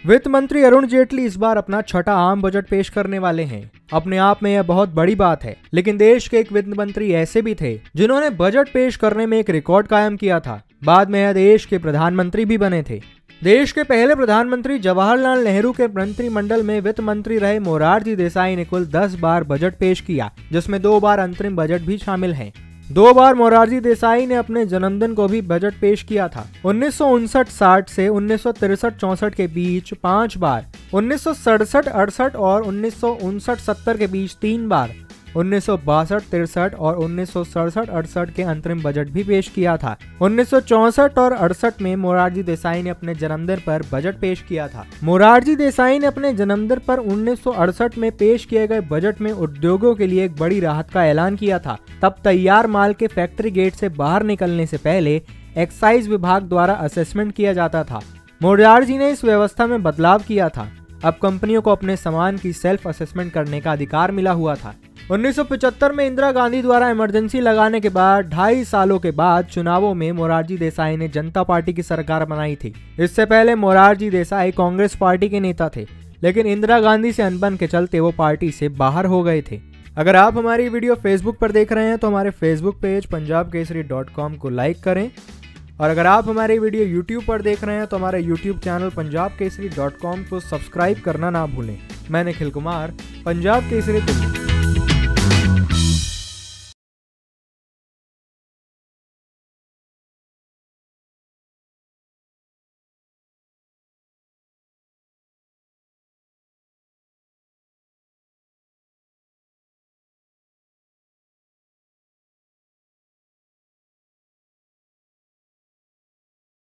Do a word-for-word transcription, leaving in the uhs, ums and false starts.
वित्त मंत्री अरुण जेटली इस बार अपना छठा आम बजट पेश करने वाले हैं। अपने आप में यह बहुत बड़ी बात है, लेकिन देश के एक वित्त मंत्री ऐसे भी थे जिन्होंने बजट पेश करने में एक रिकॉर्ड कायम किया था। बाद में यह देश के प्रधानमंत्री भी बने थे। देश के पहले प्रधानमंत्री जवाहरलाल नेहरू के मंत्रिमंडल में वित्त मंत्री रहे मोरारजी देसाई ने कुल दस बार बजट पेश किया, जिसमें दो बार अंतरिम बजट भी शामिल हैं। दो बार मोरारजी देसाई ने अपने जन्मदिन को भी बजट पेश किया था। उन्नीस सौ उनसठ साठ से उन्नीस सौ तिरसठ चौसठ के बीच पांच बार, उन्नीस सौ सड़सठ अड़सठ और उन्नीस सौ उनसठ सत्तर के बीच तीन बार, उन्नीस सौ बासठ तिरसठ और उन्नीस सौ सड़सठ अड़सठ के अंतरिम बजट भी पेश किया था। उन्नीस सौ चौसठ और अड़सठ में मोरारजी देसाई ने अपने जन्मदिन पर बजट पेश किया था। मोरारजी देसाई ने अपने जन्मदिन पर उन्नीस सौ अड़सठ में पेश किए गए बजट में उद्योगों के लिए एक बड़ी राहत का ऐलान किया था। तब तैयार माल के फैक्ट्री गेट से बाहर निकलने से पहले एक्साइज विभाग द्वारा असेसमेंट किया जाता था। मोरारजी ने इस व्यवस्था में बदलाव किया था। अब कंपनियों को अपने सामान की सेल्फ असेसमेंट करने का अधिकार मिला हुआ था। उन्नीस सौ पचहत्तर में इंदिरा गांधी द्वारा इमरजेंसी लगाने के बाद ढाई सालों के बाद चुनावों में मोरारजी देसाई ने जनता पार्टी की सरकार बनाई थी। इससे पहले मोरारजी देसाई कांग्रेस पार्टी के नेता थे, लेकिन इंदिरा गांधी से अनबन के चलते वो पार्टी से बाहर हो गए थे। अगर आप हमारी वीडियो फेसबुक पर देख रहे हैं तो हमारे Facebook page Punjab Kesari dot com को लाइक करें, और अगर आप हमारी वीडियो यूट्यूब पर देख रहे हैं तो हमारे YouTube channel Punjab Kesari dot com को सब्सक्राइब करना ना भूलें। मैं निखिल कुमार, पंजाब केसरी दिल्ली।